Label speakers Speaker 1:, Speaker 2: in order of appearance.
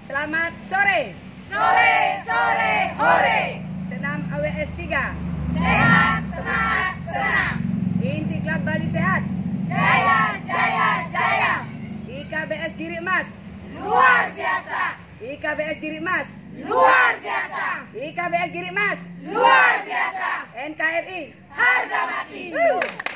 Speaker 1: Selamat sore.
Speaker 2: Sore, sore, hore.
Speaker 1: Senam AWS 3.
Speaker 2: Sehat, semangat, senam.
Speaker 1: Inti Klub Bali Sehat.
Speaker 2: Jaya, jaya, jaya.
Speaker 1: IKBS Giri Emas.
Speaker 2: Luar biasa.
Speaker 1: IKBS Giri Emas.
Speaker 2: Luar biasa.
Speaker 1: IKBS Giri Emas.
Speaker 2: Luar biasa.
Speaker 1: NKRI.
Speaker 2: Harga mati.